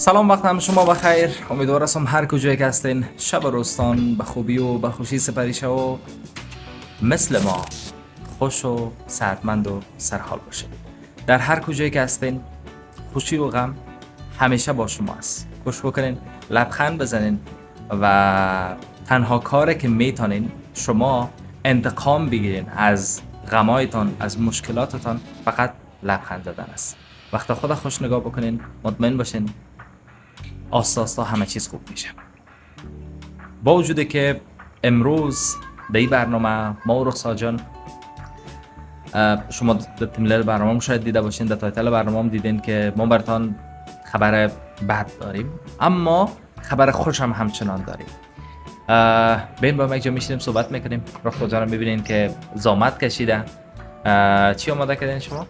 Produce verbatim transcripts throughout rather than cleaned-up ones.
سلام، وقت هم شما بخیر. امیدوار هستم هر کجایی که هستین شب و روزتان به خوبی و به خوشی سپری شد و مثل ما خوش و صحتمند و سرحال باشید. در هر کجایی که هستین خوشی و غم همیشه با شما است. خوش بکنین، لبخند بزنین و تنها کاری که میتونین شما انتقام بگیرین از غمایتان، از مشکلاتتان، فقط لبخند زدن است. وقت خود خوش نگاه بکنین، مطمئن باشین آستا آستا همه چیز خوب میشه. با وجودی که امروز در این برنامه ما و رخسار جان، شما در تیملیل برنامه شاید دیده باشین، در تایتل برنامه هم دیدین که ما براتان خبر بد داریم، اما خبر خوش هم همچنان داریم. بین با ما یک جا میشینیم صحبت میکنیم. رخسار جان میبینین که زامت کشیده. چی آماده کردین شما؟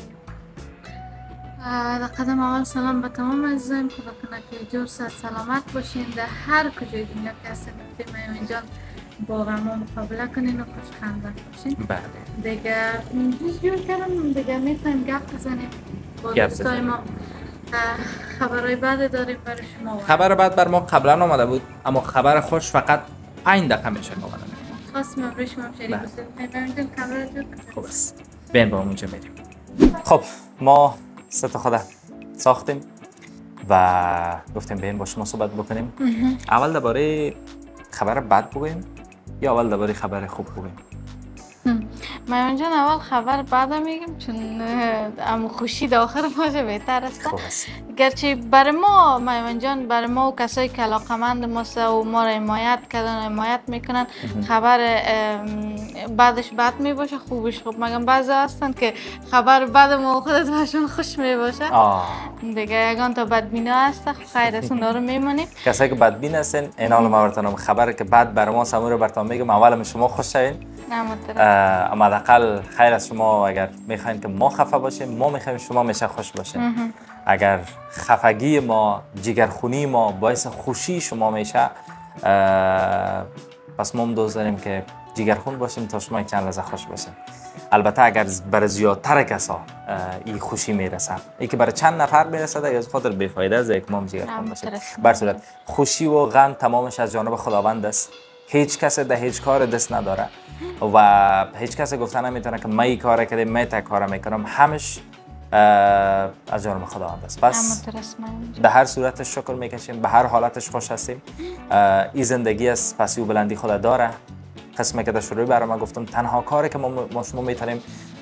در قدم اول سلام به تمام عزیزان، خدا کنه که جور صحت سلامت باشین. در هر کجای دنیا که هستین میمون جان با غما مقابله کنین و خوش خنده باشین. بله دیگه هیچ جور کردم دیگه میتونیم گپ بزنیم با دوستای ما. خبرهای بد داریم برای شما. خبر بد بر ما قبلا آمده بود، اما خبر خوش فقط پنج دقیقه میشه آمده. خواستم برای شما شریک باشیم. میمون جان کامرا جور خوب است. بین با اونجا بریم. خب ما سه تا خدا ساختیم و گفتیم بیاین با شما صحبت بکنیم. اول درباره خبر بد بگویم یا اول درباره خبر خوب بگویم؟ میمون جان اول خبر بد میگیم چون اما خوشی در آخر باشه بهتر است. خوب است. گرچه برای ما میمون جان، برای ما و کسایی که علاقمند ماست و ما را حمایت کردن و حمایت میکنن، خبر بعدش بد می باشه خوبش خوب. مگم بعضی هستن که خبر بد ما خودت برشون خوش می باشه. دیگه یگان تا بدبینا هست، خیر است اونا رو میمونیم. کسایی که بدبین هستن اینا رو ما براتون خبر که بد برای ما سمور براتون میگم. اول شما خوش شوین، اما حداقل خیر از شما. اگر میخواین که ما خفه باشیم، ما میخوایم شما میشه خوش باشیم. اگر خفگی ما، جگرخونی ما باعث خوشی شما میشه، پس ما هم دوست داریم که جگرخون باشیم تا شما چند لحظه خوش باشیم. البته اگر برای زیادتر کسا این خوشی میرسه، این که برای چند نفر میرسه دیگه از خاطر بیفایده است که ما هم جگرخون باشیم. بر صورت خوشی و غم تمامش از جانب خداوند است. هیچ کس در هیچ کار دست نداره و هیچ کس گفتن نمیتونه که من این کار کردم، من تا کار میکنم. همش از جانب خداوند است. پس به هر صورت شکر میکشیم، به هر حالتش خوش هستیم. این زندگی است، پس او بلندی خدا داره. قسمه که در شروع برام گفتم تنها کاری که ما شما میتونیم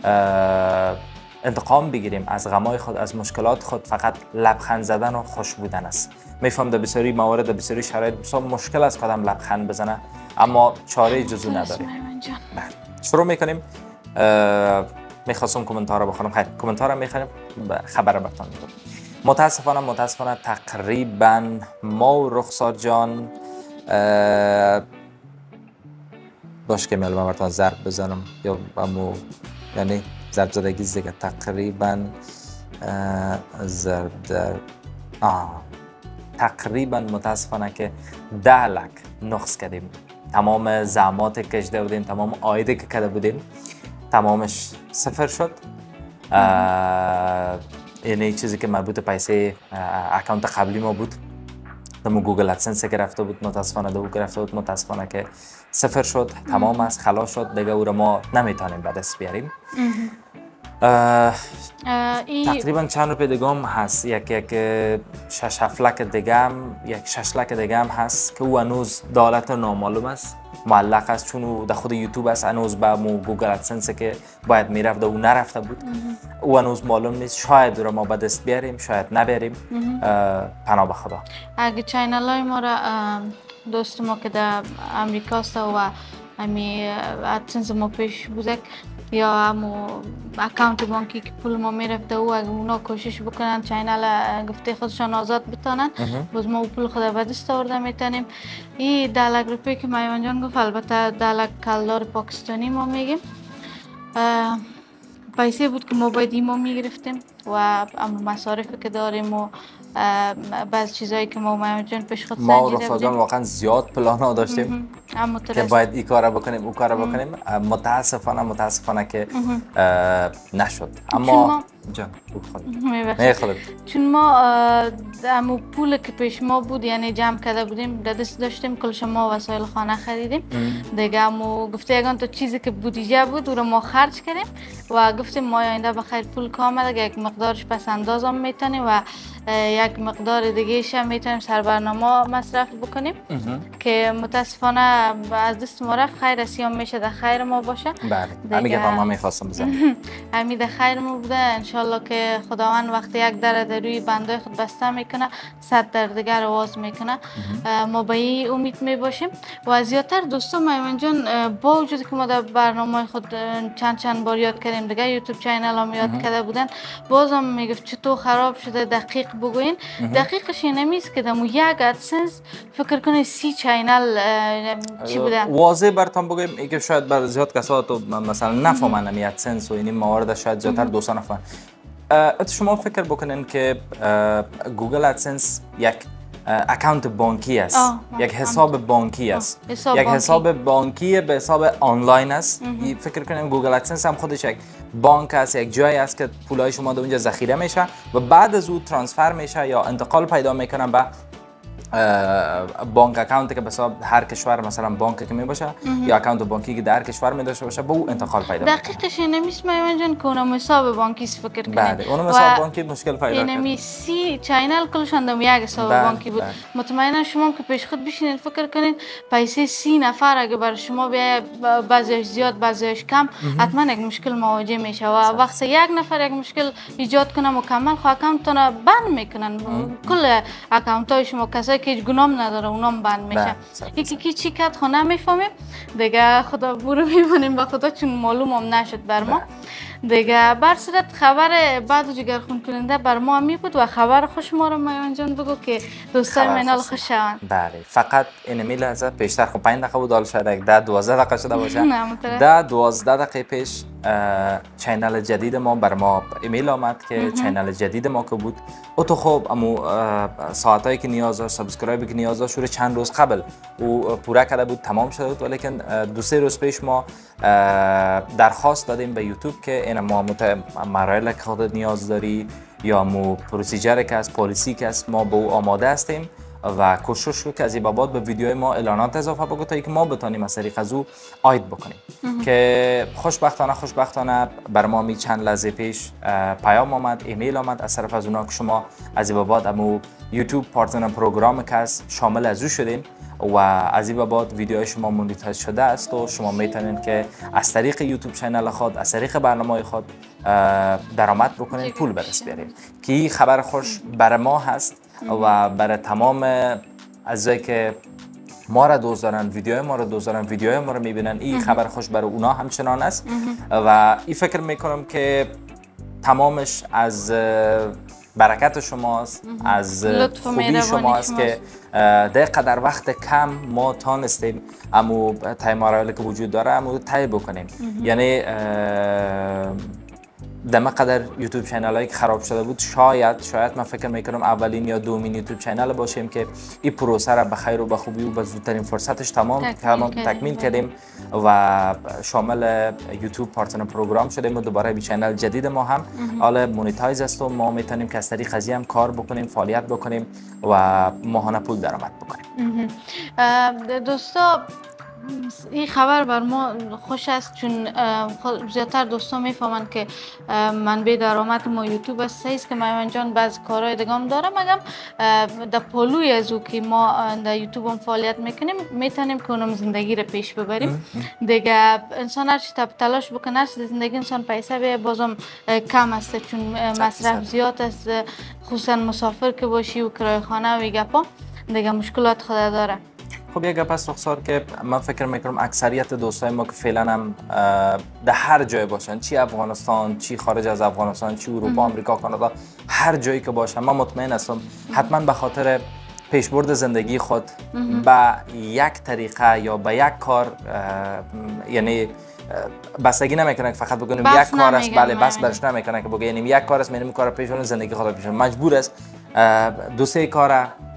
انتقام بگیریم از غمای خود، از مشکلات خود، فقط لبخند زدن و خوش بودن است. میفهم در بسیاری موارد، در بسیاری شرایط بسیار مشکل است کدام لبخند بزنه، اما چاره جزو نداریم. شروع میکنیم. میخواستم کومنتار رو بخونم. خیلی کومنتار رو میخونیم، خبر براتون میگم. متاسفانه متاسفانه تقریبا ما و رخسار جان باش که میلم براتون ضرب بزنم یا امو یعنی ضرب زدگی دیگه. تقریبا ضرب در آه تقریبا متاسفانه که ده لک نقص کردیم. تمام زحمات که کشیده بودیم، تمام آیده که کرده بودیم، تمامش صفر شد. یعنی چیزی که مربوط پیسه اکانت قبلی ما بود، دمو گوگل ادسنس که رفته بود، متاسفانه دو گرفته بود، متاسفانه که صفر شد، تمام از خلاص شد دیگه. او رو ما نمیتونیم به دست بیاریم. تقریبا چند روپیه دیگه هم هست، یک یک شش هفت لک دیگه هم، یک شش لک دیگه هم هست که او هنوز دولت نامعلوم است، معلق است، چون او در خود یوتیوب است. هنوز به مو گوگل ادسنس که باید میرفت او نرفته بود. او هنوز معلوم نیست. شاید رو ما به دست بیاریم، شاید نبریم. پناه به خدا. اگه چینل های ما را دوست ما که در امریکا است و امی ادسنس ما پیش بوده یا همو اکانت بانکی که پول ما میرفته او، اگه اونا کوشش بکنن چینل گفته خودشان آزاد بتانن، باز ما پول خود به دست آورده میتونیم. این ده لک روپیه که میمون جان گفت، البته ده لک کلدار پاکستانی ما میگیم، پیسه بود که ما باید ما میگرفتیم و مصارفی که داریم و بعض چیزایی که ما میمون جان پیش خود سنجیده بودیم. ما رخسار جان واقعا زیاد پلانا داشتیم که باید این کارا بکنیم، اون کارا بکنیم. متاسفانه متاسفانه که نشد. اما جان نه خودت چون ما امو پول که پیش ما بود یعنی جمع کرده بودیم در دست داشتیم کلش ما وسایل خانه خریدیم دیگه امو گفته یگان تو چیزی که بودجه بود او رو ما خرج کردیم و گفتیم ما آینده بخیر پول کامل اگه یک مقدارش پس انداز هم میتونیم و یک مقدار دیگه هم میتونیم سر برنامه مصرف بکنیم که متاسفانه از دست ما رفت. خیر رسیام میشه در خیر ما باشه. بله همین گپ ما میخواستم بزنم. همین در خیر ما بوده انشالله که خداوند وقتی یک در در روی بنده خود بسته میکنه صد در دیگر آواز میکنه. ما به این امید میباشیم و زیادتر دوستان میمن جان با وجود که ما در برنامه خود چند چند بار یاد کردیم دیگه یوتیوب چینل هم یاد کرده بودن بازم میگفت چطور خراب شده دقیق بگوین. دقیقش اینمیست که دمو یک ادسنس فکر کنه سی چینل چی بوده واضح براتون بگم ای که شاید بر زیاد کسا تو مثلا نفهمن امی ادسنس و این موارد شاید زیادتر دوستان نفهمن. شما فکر بکنین که گوگل ادسنس یک اکانت بانکی است، یک حساب بانکی است، یک حساب بانکی به حساب آنلاین است. فکر کنیم گوگل ادسنس هم خودش یک بانک است، یک جایی است که پولای شما در اونجا ذخیره میشه و بعد از اون ترانسفر میشه یا انتقال پیدا میکنن به بانک اکانتی که به حساب هر کشور مثلا بانک که می باشه یا اکانت بانکی که در کشور می داشته باشه به او انتقال پیدا میکنه. دقیقش اینمیست میمن جان که اونم حساب بانکی فکر کنید. بله اونم حساب بانکی مشکل پیدا کرد. اینمی سی چینل کلشان دم یک حساب بانکی بود. مطمئنا شما که پیش خود بشینید فکر کنید پیسه سی نفر اگه بر شما بیای بعضیش زیاد بعضیش کم حتما یک مشکل مواجه میشه و وقتی یک نفر یک مشکل ایجاد کنه مکمل خو اکانتتون بند میکنن. کل اکانت های شما کسایی که هیچ گناه نداره اونام بند میشه. یکی کی چی کرد خو نمیفهمیم دیگه خدا برو میمونیم با خدا چون معلوم هم نشد بر ما دیگه. بر صورت خبر بعد و جگر خون کننده بر ما می بود و خبر خوش ما رو میان جان بگو که دوستای منال خوش شوند. بله فقط این میل از پیشتر خب پنج دقیقه بود حال شاید یک ده دوازده دقیقه شده باشه. ده دوازده دقیقه پیش چینل جدید ما بر ما ایمیل آمد که چینل جدید ما که بود او تو خب امو ساعتایی که نیاز داشت سابسکرایبی که نیاز داشت چند روز قبل او پوره کرده بود تمام شده بود ولیکن دو سه روز پیش ما درخواست دادیم به یوتیوب که این ما مراحل که خودت نیاز داری یا مو پروسیجر که از پالیسی که است ما به او آماده هستیم و کوشش رو که از این بابات به ویدیوی ما اعلانات اضافه بگو تا اینکه ما بتونیم از طریق از او آید بکنیم که خوشبختانه خوشبختانه بر ما می چند لحظه پیش پیام آمد ایمیل آمد از طرف از اونا که شما از این بابات امو یوتیوب پارتنر پروگرام که است شامل از او شدین و از این بابات ویدیوهای شما مونیتایز شده است و شما میتونین که از طریق یوتیوب چینل خود از طریق برنامه خود درآمد بکنین پول به دست بیارین که این خبر خوش بر ما هست و برای تمام عزیزایی که ما را دوست دارن ویدیوهای ما را دوست دارن ویدیوهای ما را میبینن این خبر خوش برای اونا همچنان است و این فکر میکنم که تمامش از برکت شماست از خوبی شماست که در قدر وقت کم ما تانستیم امو تای مراحلی که وجود داره امو تای بکنیم یعنی دم قدر یوتیوب چینل هایی که خراب شده بود شاید شاید من فکر میکنم اولین یا دومین یوتیوب چینل باشیم که این پروسه را به خیر و به خوبی و به زودترین فرصتش تمام تمام تکمیل کردیم و شامل یوتیوب پارتنر پروگرام شدیم و دوباره به چینل جدید ما هم حالا مونیتایز است و ما میتونیم که از طریق از هم کار بکنیم فعالیت بکنیم و ماهانه پول درآمد بکنیم. دوستا این خبر بر ما خوش است چون زیادتر دوستان میفهمند که منبع درآمد ما یوتیوب است. است که میمن جان بعض کارهای دیگه هم داره مگم در پلوی از او که ما در یوتیوب هم فعالیت میکنیم میتونیم که اونم زندگی رو پیش ببریم دیگه. انسان هر چی تلاش بکنه هر چی زندگی انسان پیسه به بازم کم است چون مصرف زیاد است خصوصا مسافر که باشی و کرایه خانه و گپا دیگه مشکلات خود داره. خب یک گپ است رخسار که من فکر میکنم اکثریت دوستای ما که فعلا هم در هر جای باشن چی افغانستان چی خارج از افغانستان چی اروپا آمریکا کانادا هر جایی که باشن من مطمئن هستم حتما به خاطر پیشبرد زندگی خود به یک طریقه یا به یک کار یعنی بستگی نمیکنه که فقط بگیم یک کار است بله بس برش نمیکنه که بگیم یک کار است میریم کار پیش برد زندگی خود پیش مجبور است دو سه کار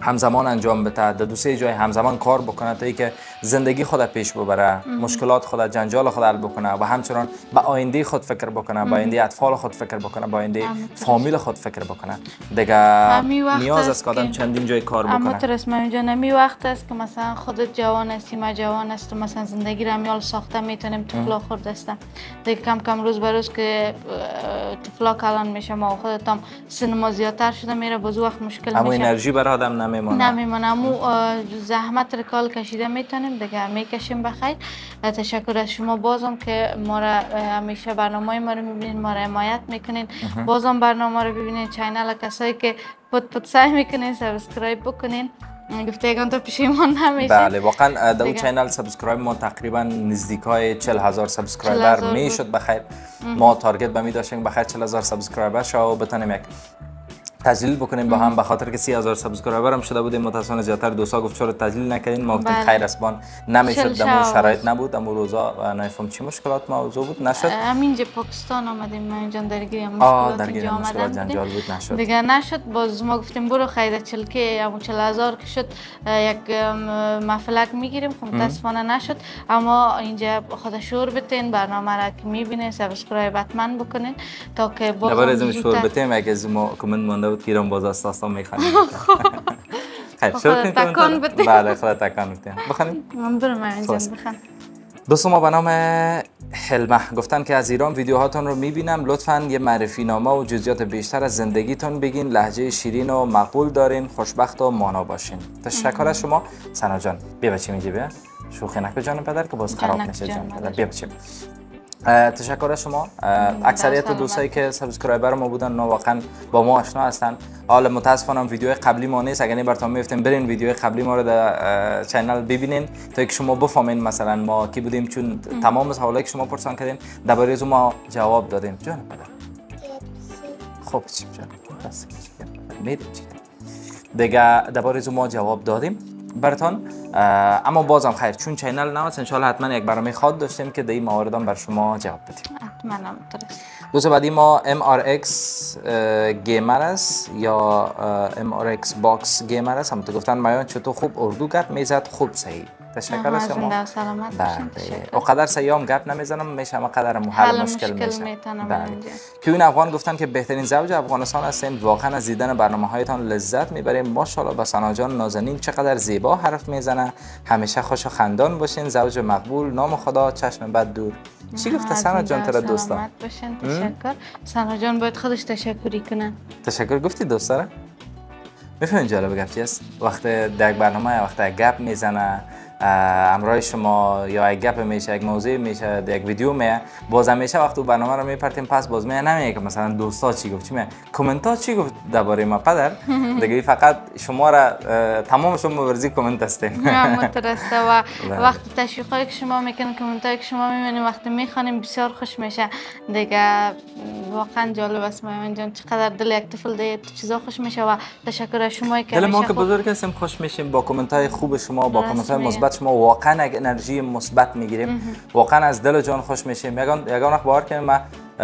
همزمان انجام بده، در دو سه جای همزمان کار بکنه تا اینکه زندگی خود پیش ببره، مشکلات خود، جنجال خود حل بکنه و همچنان به آینده خود فکر بکنه، به آینده اطفال خود فکر بکنه، به آینده فامیل خود فکر بکنه. دیگه نیاز است که آدم چندین جای کار بکنه. اما تو رسم اینجا نمی وقت است که مثلا خودت جوان هستی، ما جوان هستم، مثلا زندگی را میال ساخته میتونیم، طفلا خورد هستم دیگه کم کم روز به روز که طفلا کلان میشه ما خودت هم سن ما زیادتر شده میره باز وقت مشکل میشه، اما انرژی برای آدم نمیمونه نمیمونه امو زحمت رکال کشیده میتونیم دیگه میکشیم. بخیر، تشکر از شما بازم که ما را همیشه برنامه ما رو میبینین، ما را حمایت میکنین، بازم برنامه رو ببینین، چینل کسایی که پد پد سعی میکنین سابسکرایب بکنین، گفته یکان تو پشیمان نمیشه. بله واقعا در اون چینل سابسکرایب ما تقریبا نزدیکای چهل هزار سابسکرایبر میشد. بخیر ما تارگت به می داشتیم بخیر چهل هزار سابسکرایبر شو و بتونیم یک تجلیل بکنیم با هم، به خاطر که سی هزار سابسکرایبر هم شده بودیم متاسفانه زیاتر دوستا گفت چرا تجلیل نکردین، ما گفتیم خیر اسبان نمیشد، دمو شرایط نبود، اما روزا نفهم چی مشکلات موضوع بود نشد. همینجا پاکستان آمدیم ما اینجا درگیری مشکلات درگیری مشکلات جنجال بود نشد دیگه نشد. باز ما گفتیم برو خیلی چلکه یا چهل هزار که شد یک مفلک میگیریم، خب متاسفانه نشد. اما اینجا خود شور بتین برنامه را که میبینین سابسکرایب حتما بکنین تا که باز نباید شور بتیم اگه از ما کامنت مونده بود کیرم باز استاستا میخوانیم. خیلی شروع تکان بده. بله خدا تکان بده. بخونیم. من برم اینجا بخوام. دوست ما به نام حلمه گفتن که از ایران ویدیوهاتون رو میبینم، لطفاً یه معرفی نامه و جزئیات بیشتر از زندگیتون بگین، لهجه شیرین و مقبول دارین، خوشبخت و مانا باشین. تشکر از شما. سنا جان بیا بچه میگی بیا شوخی نکن جان پدر که باز خراب نشه جان پدر، بیا بچه. تشکر از شما. اکثریت دوستایی که سابسکرایبر ما بودن نه واقعا با ما آشنا هستن. حالا متاسفانه ویدیو قبلی ما نیست، اگر براتون میفتیم برین ویدیو قبلی ما رو در چینل ببینین تا اینکه شما بفهمین مثلا ما کی بودیم، چون تمام سوالایی که شما پرسان کردین درباره از ما جواب دادیم. جان پدر خب چی جان بس میدیم چی دیگه درباره از ما جواب دادیم براتون. اما بازم خیر چون چینل نو است ان شاء الله حتما یک برنامه خاص داشتیم که در این موارد هم بر شما جواب بدیم. حتما درست. دوست بعدی ما ام آر ایکس گیمر است یا ام آر ایکس باکس گیمر است. هم تو گفتن مایان چطور خوب اردو گپ میزد، خوب صحیح. تشکر از شما. زنده و سلامت باشین. او قدر سیام گپ نمیزنم میشه اما قدر حل مشکل میشه. بله. که این افغان گفتن که بهترین زوج افغانستان هستین، واقعا از دیدن برنامه هایتان لذت میبریم. ماشاءالله به سنا جان نازنین چقدر زیبا حرف میزنه، همیشه خوش و خندان باشین، زوج مقبول، نام خدا، چشم بد دور. چی گفته سنا جان ترا دوستا؟ سلامت باشین. تشکر. سنا جان باید خودش تشکری کنه. تشکر گفتی دوستا؟ میفهمین جالب گپ چیست؟ وقتی در برنامه وقتی گپ میزنه همراه شما یا یک گپ میشه، یک موضوع میشه، یک ویدیو میه، باز همیشه وقتی برنامه رو میپرتیم پس باز میه نمیگه که مثلا دوستا چی گفت، چی میگه کامنت ها چی گفت درباره ما پدر. دیگه فقط شما را تمام شما مبارزی کامنت هستین. مترسته و وقتی تشویقایی که شما میکنین، کامنت هایی که شما میبینین وقتی میخوانیم بسیار خوش میشه. دیگه واقعا جالب است مایان جان چقدر دل یک طفل دیگه چیزا خوش میشه و تشکر از شما که دل ما که بزرگ هستیم خوش میشیم با کامنت های خوب شما، با کامنت های مثبت شما واقعا یک انرژی مثبت میگیریم، واقعا از دل جان خوش میشیم. یگان یگان وقت باور کنیم من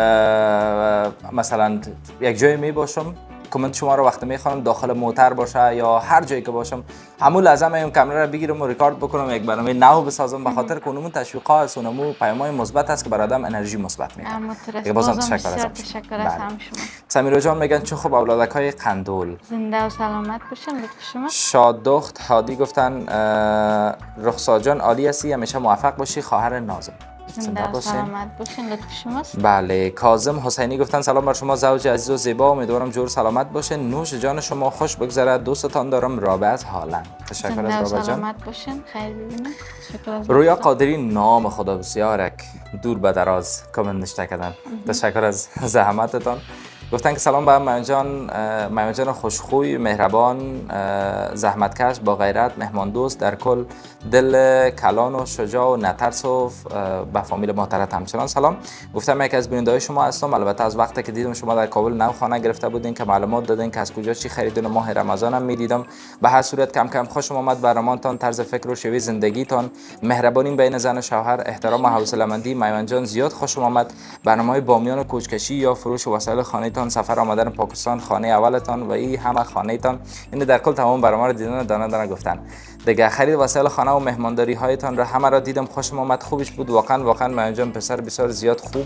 مثلا یک جایی می باشم کامنت شما رو وقتی میخوانم داخل موتر باشه یا هر جایی که باشم همون لحظه میام کامera رو بگیرم و ریکارد بکنم یک برنامه نو بسازم به خاطر که اونمون تشویقات است، اونمون پیام‌های مثبت است که برای آدم انرژی مثبت میده. بازم تشکر از تشکر از هم شما. سمیرا جان میگن چه خوب اولادکای قندول. زنده و سلامت باشین. لطف شما. شادخت هادی گفتن رخسار جان عالی هستی، همیشه موفق باشی، خواهر نازم. زنده و سلامت باشین. لطف شماست. بله. کاظم حسینی گفتن سلام بر شما زوج عزیز و زیبا، امیدوارم جور سلامت باشه، نوش جان شما خوش بگذره، دوستتان دارم رابعه از هالند. تشکر از رابعه جان. سلامت باشین. خیر ببینید. تشکر از رویا قادری نام خدا بسیارک دور به دراز کامنت نشته کردن. تشکر از زحمتتان. گفتن که سلام به مایان جان، مایان جان خوشخوی، مهربان، زحمتکش، با غیرت، مهمان دوست، در کل دل کلان و شجاع و نترس و به فامیل محترم همچنان سلام. گفتم یکی از بیننده‌های شما هستم، البته از وقتی که دیدم شما در کابل نو خانه گرفته بودین که معلومات دادین که از کجا چی خریدین و ماه رمضان هم میدیدم. به هر صورت کم کم خوش اومد برنامه‌تان، طرز فکر و شیوه زندگیتان، مهربانی بین زن و شوهر، احترام و حوصله‌مندی. مایان جان زیاد خوش اومد. برنامه‌های بامیان و کوچکشی یا فروش وسایل خانه تان، سفر آمدن پاکستان خانه اولتان و این همه خانه تان، این در کل تمام برنامه رو دیدن دانه دانه گفتن. دیگه خرید وسایل خانه و مهمانداری هایتان را همه را دیدم، خوشم آمد، خوبش بود واقعا. واقعا میان جان پسر بسیار زیاد خوب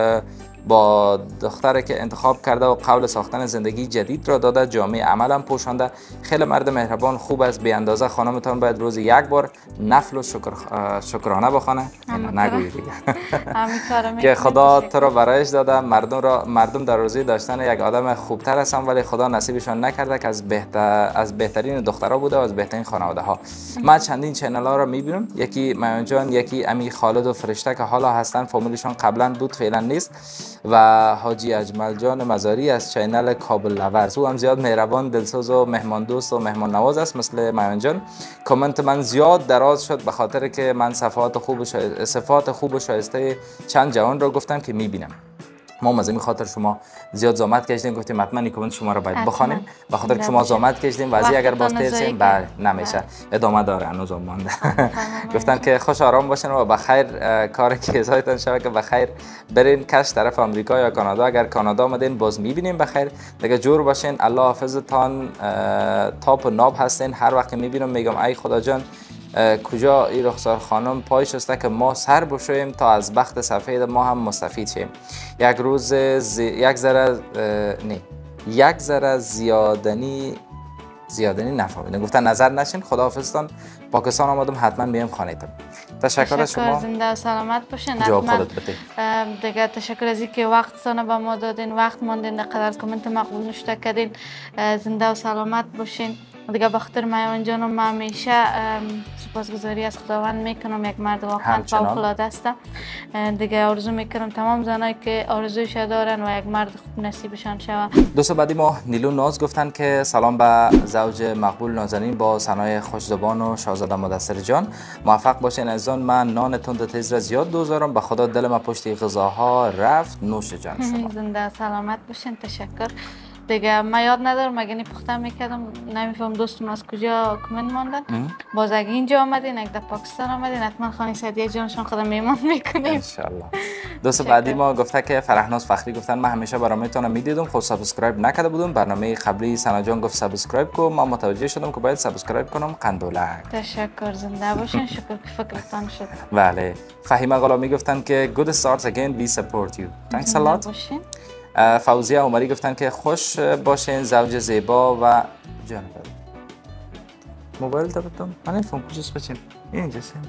با دختری که انتخاب کرده و قول ساختن زندگی جدید را داده، جامعه عملم پوشانده. خیلی مرد مهربان خوب است، به اندازه. خانمتان باید روز یک بار نفل و شکر شکرانه بخونه. نگویید دیگه که خدا تو را برایش داده. مردم را مردم در روزی داشتن یک آدم خوبتر هستن، ولی خدا نصیبشان نکرده که از بهتر از بهترین دخترها بوده و از بهترین خانواده ها. من چندین چنل ها را میبینم، یکی میان جان، یکی امی خالد و فرشته که حالا هستن، فامیلشان قبلا بود فعلا نیست، و حاجی اجمل جان مزاری از چینل کابل لورز. او هم زیاد مهربان، دلسوز و مهمان دوست و مهمان نواز است مثل میان جان. کامنت من زیاد دراز شد به خاطر که من صفات خوب و شای... صفات خوب و شایسته چند جوان را گفتم که میبینم. ما از این خاطر شما زیاد زحمت کشیدیم، گفتیم حتما این کامنت شما رو باید بخوانیم، به خاطر که شما زحمت کشیدیم و از اگر باز ترسیم بله نمیشه، ادامه داره هنوز مانده. گفتن که خوش آرام باشین و بخیر کار کیسایتان شوه، که بخیر برین کش طرف آمریکا یا کانادا. اگر کانادا آمدین باز میبینیم بخیر دیگه، جور باشین، الله حافظتان. تاپ و ناب هستین، هر وقت میبینم میگم ای خدا جان کجا این رخسار خانم پای شسته که ما سر بشویم تا از بخت سفید ما هم مستفید شیم. یک روز زی... یک ذره نه یک ذره زیادنی زیادنی نفهمیدم. گفتن نظر نشین، خداحافظتان. پاکستان آمدم حتما میام خانه‌تان. تشکر از شما، زنده و سلامت باشین. جواب خودت بده دیگه. تشکر از اینکه وقتتون به ما دادین، وقت ماندین، قدر کامنت مقبول نشته کردین. زنده و سلامت باشین. دیگه به خاطر میان جانم من همیشه سپاسگزاری از خداوند میکنم. یک مرد واقعا فوق العاده است. دیگه آرزو میکنم تمام زنایی که آرزویش دارن و یک مرد خوب نصیبشان شود. دوست بعدی ما نیلو ناز گفتن که سلام به زوج مقبول نازنین با ثنای خوشزبان و شاهزاده مدثر جان. موفق باشین عزیزان. من نان تند تیز را زیاد دوست دارم، به خدا دل ما پشت غذاها رفت. نوش جان شما. زنده سلامت باشین. تشکر. دیگه من یاد ندارم مگه نی پخته میکردم، نمیفهم دوستم از کجا کامنت ماندن. باز اگه اینجا آمدین، اگه در پاکستان آمدین، حتما خانه سعدیه جانشون خودم میمان میکنیم ان شاء الله. دوست بعدی ما گفته که فرهناز فخری گفتن من همیشه برنامه‌تون میدیدم، خود سابسکرایب نکرده بودم. برنامه قبلی سنا جان گفت سابسکرایب کو، ما متوجه شدم که باید سابسکرایب کنم. قندولک. تشکر. زنده باشین. شکر که فکرتان شد. بله. فهیمه غلامی گفتن که good starts again we support you. Thanks a lot. فوزیه عمری گفتن که خوش باشین، زوج زیبا و جان بده. موبایل تا بدم من نفهم کجاست بچین اینجا سیم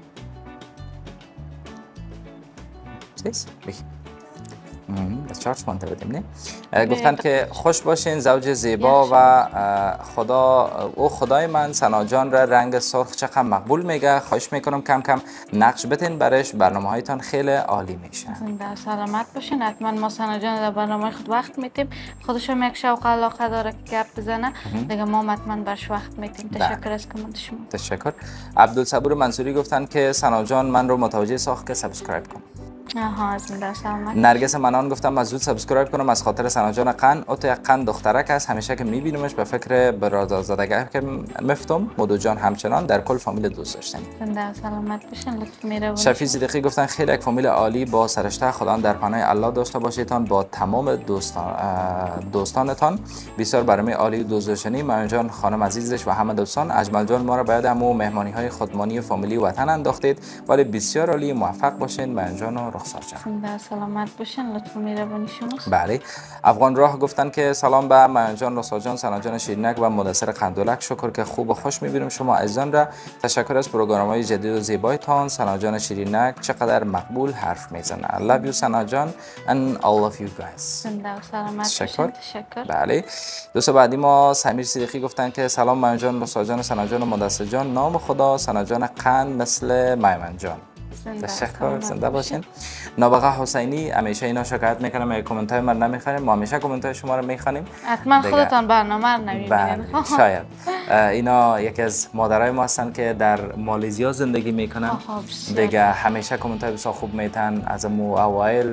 سیس بخی از چارج مانده بدیم نه. گفتن که خوش باشین، زوج زیبا و خدا او خدای من سنا جان را رنگ سرخ چقدر مقبول میگه. خواهش میکنم کم کم نقش بتین برش، برنامه هایتان خیلی عالی میشه. زنده سلامت باشین. حتما ما سنا جان در برنامه خود وقت میتیم، خودش هم یک شوق علاقه داره که گپ بزنه دیگه، ما حتما برش وقت میتیم. تشکر از کامنت شما. تشکر. عبدالصبور منصوری گفتن که سنا جان من رو متوجه ساخت که سابسکرایب کنم. آها زنده سلامت. نرگس منان گفتم از زود سابسکرایب کنم از خاطر سنا جان قن. او تو قن دخترک است، همیشه که میبینمش به فکر برادرزادگی که مفتم. مودو جان همچنان در کل فامیل دوست داشتنی. زنده سلامت باشین. لطف میره. شفیع صدیقی گفتن خیلی یک فامیل عالی با سرشته، خدا در پناه الله داشته باشیدتان با تمام دوستان دوستانتان. بسیار برنامه عالی دوست داشتنی. میان جان خانم عزیزش و همه دوستان. اجمل جان ما را باید همو مهمانی های خودمانی فامیلی وطن انداختید، ولی بسیار عالی. موفق باشین میان جان. زنده سلامت باشین. لطف مهربانی شماست. بله. افغان راه گفتن که سلام به میان جان، رخسار جان، سنا جان شیرینک و مدثر قندولک. شکر که خوب و خوش میبینیم شما عزیزان را. تشکر از پروگرام‌های جدید و زیبایتان. سنا جان شیرینک چقدر مقبول حرف میزنه. I love you سنا جان and I love you guys. زنده و سلامت تشکر. باشین. تشکر. بله. دوست بعدی ما سمیر صدیقی گفتن که سلام میان جان، رخسار جان، سنا جان و مدثر جان. نام خدا سنا جان قند مثل میان جان. تشکر. زنده باشین. نابغه حسینی همیشه اینا شکایت میکنم یک کامنت های من نمیخونیم، ما همیشه کامنت های شما رو میخونیم. حتما خودتان برنامه رو نمیبینید. شاید اینا یکی از مادرای ما هستن که در مالزیا زندگی میکنن دیگه، همیشه کامنت های بسیار خوب میتن از مو اوایل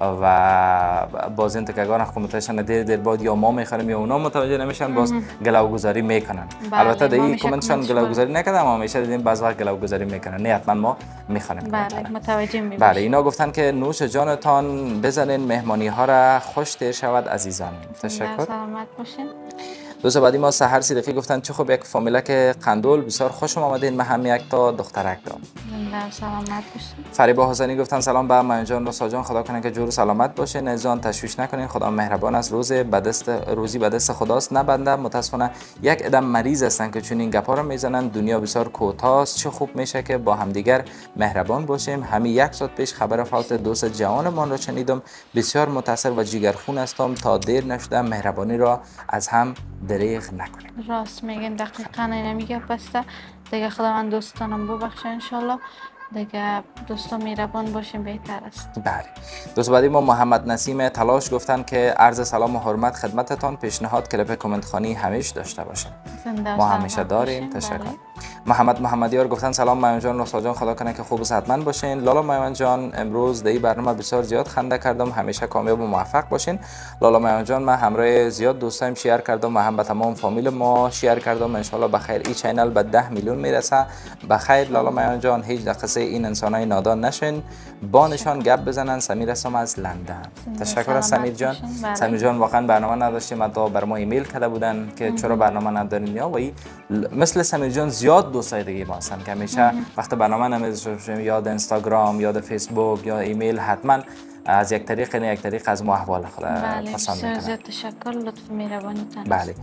و باز این تکگان کامنتشان دیر دیر بعد یا ما میخوانیم یا اونا متوجه نمیشن باز گلاوگذاری میکنن. البته در این کامنتشان گلاوگذاری نکردم اما همیشه دیدیم بعضی وقت گلاوگذاری میکنن. نه حتما ما میخوانیم. بله متوجه میشیم. بله اینا گفتن که نوش جانتان بزنین مهمانی ها را خوش تیر شود عزیزان. تشکر. سلامت باشین. دوست بعدی ما سحر صدیقی گفتن چه خوب یک فامیلک قندول بسیار خوشم آمدین. من هم یک تا دخترک دارم. زنده سلامت باشین. فریبا حسینی گفتن سلام به مایان جان رسا جان خدا کنه که جور سلامت باشه. نزان تشویش نکنین خدا مهربان است. روز به دست روزی به دست خداست نبنده. متاسفانه یک عدم مریض هستن که چون این گپا رو میزنن. دنیا بسیار کوتاست. چه خوب میشه که با همدیگر مهربان باشیم. همین یک ساعت پیش خبر فوت دوست جوانمان را شنیدم. بسیار متاثر و جگرخون هستم. تا دیر نشده مهربانی را از هم دریغ نکنیم. راست میگین دقیقاً اینا میگه پسته دیگه خداوند دوستانم ببخشه ان شاء الله. دیگه دوستا مهربان باشیم بهتر است. بله. دوست بعدی ما محمد نسیم تلاش گفتن که عرض سلام و حرمت خدمتتان. پیشنهاد کلپ کامنت خانی همیشه داشته باشه. ما همیشه داریم. تشکر. بله. محمد محمدیار گفتن سلام مایان جان رسا جان خدا کنه که خوب و صحتمند باشین. لالا مایان جان امروز در این برنامه بسیار زیاد خنده کردم. همیشه کامیاب و موفق باشین. لالا مایان جان من همراه زیاد دوستایم شیر کردم و هم به تمام فامیل ما شیر کردم. ان شاء الله بخیر این چینل به ده میلیون میرسه. بخیر لالا مایان جان هیچ دقیقه این انسانای نادان نشین. با نشان گپ بزنن. سمیر هستم از لندن. تشکر از سمیر جان. سمیر جان واقعا برنامه نداشتیم حتی بر ما ایمیل کرده بودن که چرا برنامه ندارین یا وی مثل سمیر جان زیاد دوستای دیگه ما هستن که همیشه وقت برنامه نمیذاریم یاد اینستاگرام یاد فیسبوک یا ایمیل حتما از یک طریق نه یک طریق از ما احوال خود پسند میکنن. بله تشکر لطف مهربانیتان. بله.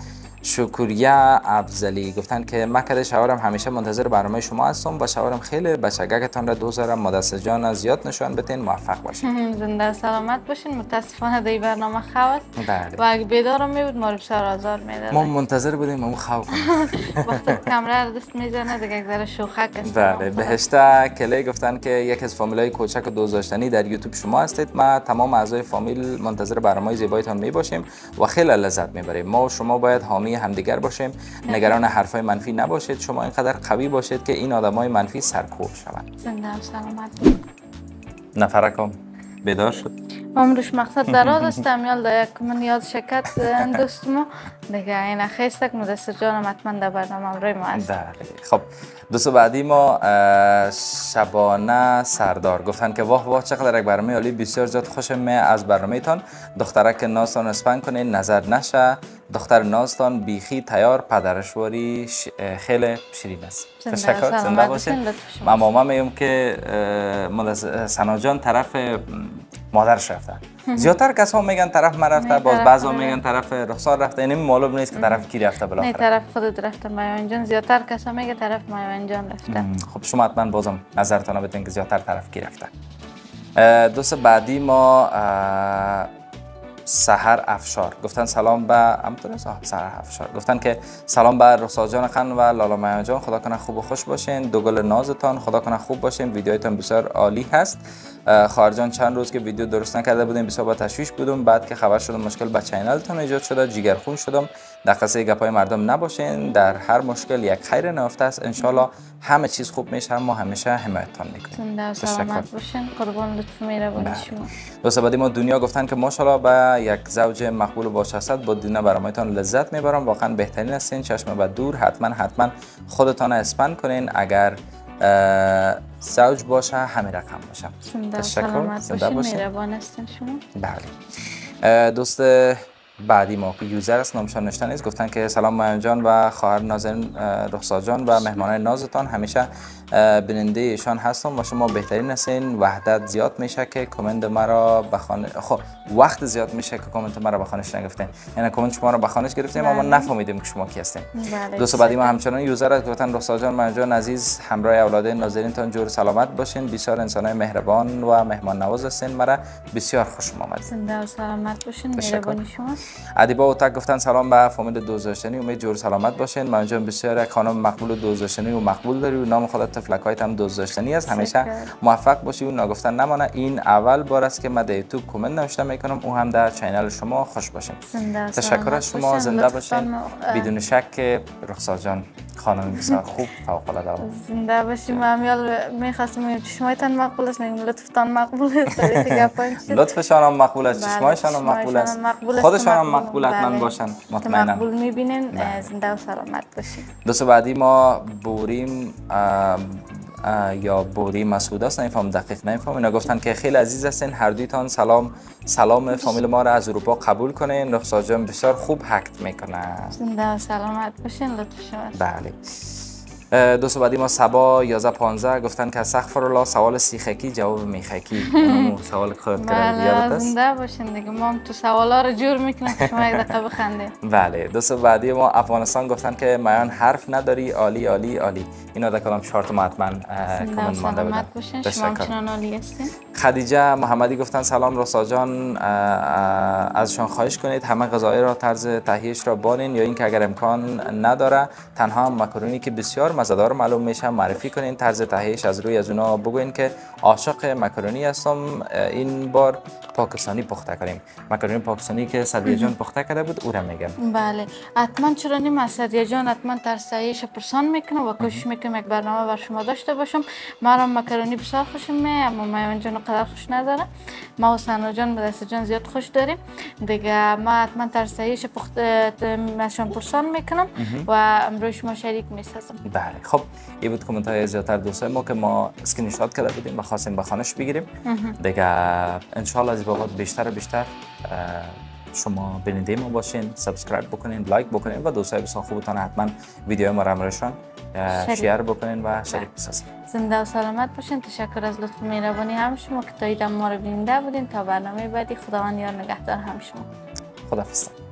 شکریه افضلی گفتن که من کده شوهرم همیشه منتظر برنامه شما هستم و شوهرم خیلی بچگکتان را دوست دارم. مدرسه جان زیاد نشون بدین. موفق باشین. زنده سلامت باشین. متاسفانه در برنامه خو است. بله. و اگه بیدارم میبود ما رو بسیار آزار میداد. ما منتظر بودیم اون خو کنیم. وقتی کامره رو دست میزنه دیگه یک ذره شوخک است. بله. بهشته کلی گفتن که یک از فامیلای کوچک و دوست داشتنی در یوتیوب شما هستید. ما تمام اعضای فامیل منتظر برنامه زیبایتان می باشیم و خیلی لذت میبریم. ما و شما باید حامی همدیگر باشیم. نگران حرفای منفی نباشید. شما اینقدر قوی باشید که این آدمای منفی سرکوب شوند. زنده و سلامت. نفرکم بیدار شد. عمرش مقصد دراز است. امیال دا یک من یاد شکت دوستمو دیگه این خیستک مدرسه جانم حتما در برنامه روی ما است. خب دوست بعدی ما شبانه سردار گفتن که واه واه چقدر یک برنامه عالی بسیار زیاد خوشم می از برنامه تان. دخترک نازتان اسپن کنین نظر نشه. دختر نازتان بیخی تیار پدرشواری خیلی شیرین است. تشکر. زنده باشین. من ماما میگم که سنا جان طرف مادرش رفته. زیادتر کسا میگن طرف من رفته. باز بعضا میگن طرف رخسار رفته. یعنی معلوم نیست که طرف کی رفته بالاخره. نه طرف خودت رفته مایان جان. زیادتر کسا میگه طرف مایان جان رفته. خب شما حتما بازم نظرتون بدین که زیادتر طرف کی رفته. دوست بعدی ما سحر افشار گفتن سلام به همطور سحر افشار گفتن که سلام به رخسار جان خان و لالا مایان جان خدا کنه خوب و خوش باشین. دو گل نازتان خدا کنه خوب باشین. ویدیوتان بسیار عالی هست. خواهر جان چند روز که ویدیو درست نکرده بودیم بسیار با تشویش بودم. بعد که خبر شدم مشکل با چینلتون ایجاد شده جگرخون شدم. در قصه گپای مردم نباشین. در هر مشکل یک خیر نهفته است. ان شاء الله همه چیز خوب میشه. ما همیشه حمایتتان میکنیم. زنده و سلامت باشین. قربان لطف مهربانی شما. دوست بعدی ما دنیا گفتن که ماشاءالله به یک زوج مقبول و باشکست با دیدن برنامه‌تان لذت میبرم. واقعا بهترین هستین. چشم به دور حتما حتما خودتان اسپن کنین. اگر زوج باشه همین رقم باشه. تشکر. زنده باشین. مهربان هستین شما. بله. دوست بعدی ما که یوزر است نامشان نوشته نیست گفتن که سلام مایان جان و خواهر نازنین رخسار جان و مهمانای نازتان همیشه بیننده ایشان هستم و شما بهترین هستین. وحدت زیاد میشه که کامنت مرا بخوان خب وقت زیاد میشه که کامنت مرا بخوانش نگرفتین. یعنی کامنت شما رو بخوانش گرفتیم اما نفهمیدیم که شما کی هستین. دوست بعدی ما همچنان یوزر است گفتن رخسار جان مایان جان عزیز همراه اولاد نازنین تان جور سلامت باشین. بسیار انسانای مهربان و مهمان نواز هستین. مرا بسیار خوش اومد. زنده و سلامت باشین. مهربانی شما. ادیبا اوتک گفتن سلام به فامیل دوست داشتنی. امید جور سلامت باشین. مایان جان بسیار یک خانم مقبول و دوست داشتنی و مقبول داری و نام خودت تفلکایت هم دوست داشتنی است. همیشه موفق باشی و ناگفتن نمانه. این اول بار است که من در یوتیوب کامنت نوشته میکنم او هم در چینل شما. خوش باشین. تشکر از شما. زنده باشین. بدون شک که رخسار جان خانم بسیار خوب، فوق العاده. زنده باشیم. امیال میخواستم چشمایتان مقبول است، میگم لطفتان مقبول است. لطفشان هم مقبول است، چشمایشان هم مقبول است، خودشان هم مقبول حتما باشن مطمئنا. مقبول میبینین. زنده و سلامت باشین. دوست بعدی ما بوریم یا بوری مسعود است، نمیفهم دقیق نمیفهم. اینا گفتن که خیلی عزیز هستین، هر دویتان سلام سلام فامیل ما را از اروپا قبول کنین. رخسار جان بسیار خوب حکت میکنه. زنده و سلامت باشین. لطف شما. بله. دوست بعدی ما سبا یازده پانزده گفتن که استغفرالله سوال سیخکی جواب میخکی. اونم سوال خودت کردن یادت است؟ زنده باشین دیگه، ما تو سوالا رو جور میکنیم که شما یک دقیقه بخندید. بله. دوست بعدی ما افغانستان گفتن که میان حرف نداری، عالی عالی عالی. اینا در کلام چهار ما حتما کامنت مانده بدن. باشین. شما همچنان عالی هستین. خدیجه محمدی گفتن سلام رسا جان، ازشان خواهش کنید همه غذای را طرز تهیهش را بانین، یا اینکه اگر امکان نداره تنها مکرونی که بسیار مزه‌دار معلوم میشه معرفی کنین، طرز تهیهش از روی از اونا بگوین که عاشق مکرونی هستم. این بار پاکستانی پخته کنیم، مکرونی پاکستانی که سعدیه جان پخته کرده بود او را میگم. بله حتما، چرا نیم سعدیه جان حتما طرز تهیهش پرسان میکنم و کوشش میکنم یک برنامه بر شما داشته باشم. من مکرونی بسیار خوشم میاد، اما میوان جان قدر خوش نداره. ما و سنا جان به دست جان زیاد خوش داریم دیگه. ما حتما طرز تهیهش پخته مشان پرسان میکنم و امروز شما شریک میسازم. بله خب این بود کامنت های زیادتر دوستای ما که ما اسکرین شات کرده بودیم و خواستیم بخوانش بگیریم دیگه. ان شاء الله از بابات بیشتر و بیشتر شما بیننده ما باشین، سابسکرایب بکنین، لایک بکنین و دوستای بسیار خوبتان حتما ویدیو ما را همراهشان شیر بکنین و شریک بسازین. زنده و سلامت باشین. تشکر از لطف و مهربانی هم شما که تا ایدم ما رو بیننده بودین. تا برنامه بعدی خداوند یار نگهدار هم شما. خداحافظ.